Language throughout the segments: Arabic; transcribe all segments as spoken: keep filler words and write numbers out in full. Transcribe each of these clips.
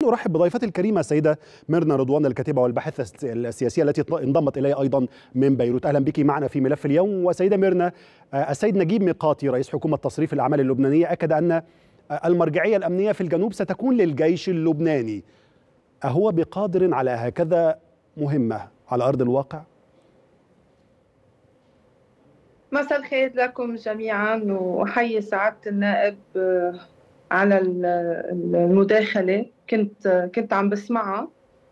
أرحب بضيفتي الكريمة السيدة ميرنا رضوان، الكاتبة والباحثة السياسية التي انضمت إلي أيضا من بيروت. أهلا بك معنا في ملف اليوم. وسيدة ميرنا، السيد نجيب ميقاتي رئيس حكومة تصريف الأعمال اللبنانية أكد أن المرجعية الأمنية في الجنوب ستكون للجيش اللبناني. أهو بقادر على هكذا مهمة على أرض الواقع؟ مساء الخير لكم جميعا، وأحيي سعادة النائب على المداخلة. كنت كنت عم بسمعها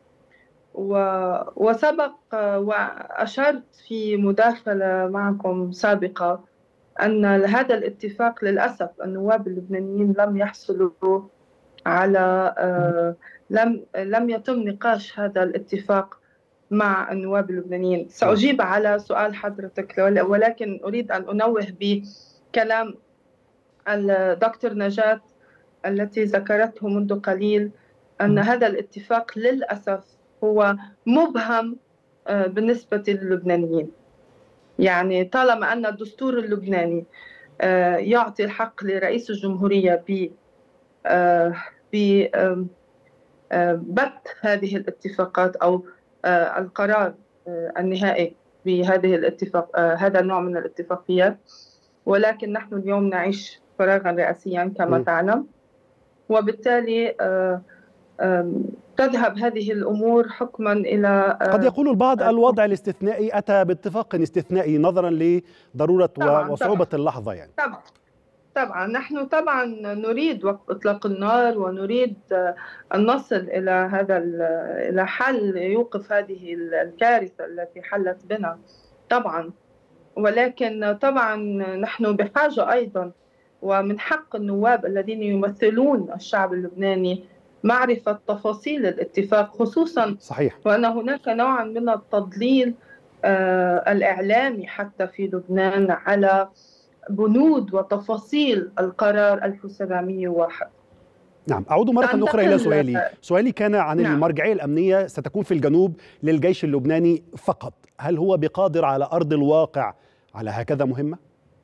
وسبق وأشرت في مداخلة معكم سابقة أن هذا الاتفاق للأسف النواب اللبنانيين لم يحصلوا على لم لم يتم نقاش هذا الاتفاق مع النواب اللبنانيين. سأجيب على سؤال حضرتك، ولكن أريد أن أنوه بكلام الدكتور نجاة التي ذكرته منذ قليل أن هذا الاتفاق للأسف هو مبهم بالنسبة للبنانيين. يعني طالما أن الدستور اللبناني يعطي الحق لرئيس الجمهورية ب ببث هذه الاتفاقات أو القرار النهائي بهذه الاتفاق هذا النوع من الاتفاقيات، ولكن نحن اليوم نعيش فراغا رئاسيا كما م. تعلم، وبالتالي تذهب هذه الأمور حكما إلى قد يقول البعض الوضع الاستثنائي أتى باتفاق استثنائي نظرا لضرورة طبعاً وصعوبة طبعاً اللحظة. يعني طبعا طبعا نحن طبعا نريد وقف إطلاق النار، ونريد أن نصل إلى هذا إلى حل يوقف هذه الكارثة التي حلت بنا طبعا، ولكن طبعا نحن بحاجة أيضا، ومن حق النواب الذين يمثلون الشعب اللبناني معرفة تفاصيل الاتفاق، خصوصا صحيح وأن هناك نوعا من التضليل آه الإعلامي حتى في لبنان على بنود وتفاصيل القرار ألف وسبعمئة وواحد. نعم، أعود مرة أخرى إلى سؤالي. سؤالي كان عن نعم. المرجعية الأمنية ستكون في الجنوب للجيش اللبناني فقط، هل هو بقادر على أرض الواقع على هكذا مهمة؟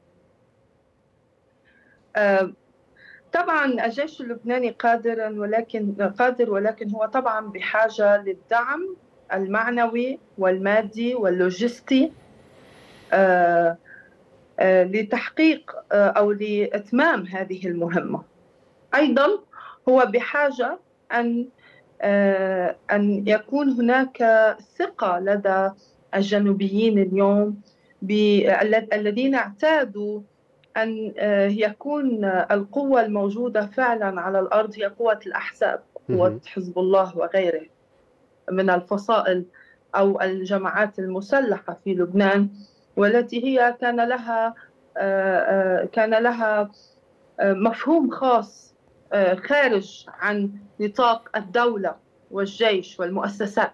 آه طبعا الجيش اللبناني قادرا ولكن قادر ولكن هو طبعا بحاجة للدعم المعنوي والمادي واللوجستي آه آه لتحقيق آه أو لإتمام هذه المهمة. أيضا هو بحاجة أن آه أن يكون هناك ثقة لدى الجنوبيين اليوم الذين اعتادوا أن يكون القوة الموجودة فعلا على الأرض هي قوة الأحزاب، قوة حزب الله وغيره من الفصائل أو الجماعات المسلحة في لبنان، والتي هي كان لها كان لها مفهوم خاص خارج عن نطاق الدولة والجيش والمؤسسات.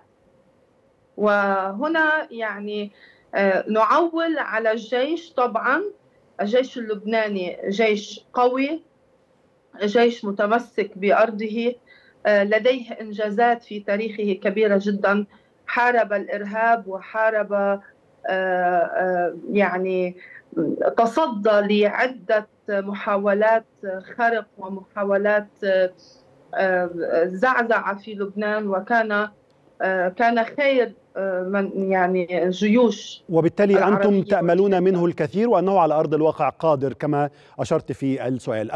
وهنا يعني نعول على الجيش. طبعا الجيش اللبناني جيش قوي، جيش متمسك بأرضه، لديه إنجازات في تاريخه كبيرة جدا، حارب الإرهاب وحارب يعني تصدى لعدة محاولات خرق ومحاولات زعزعة في لبنان، وكان كان خير من يعني جيوش، وبالتالي أنتم تأملون منه الكثير وأنه على أرض الواقع قادر كما أشرت في السؤال.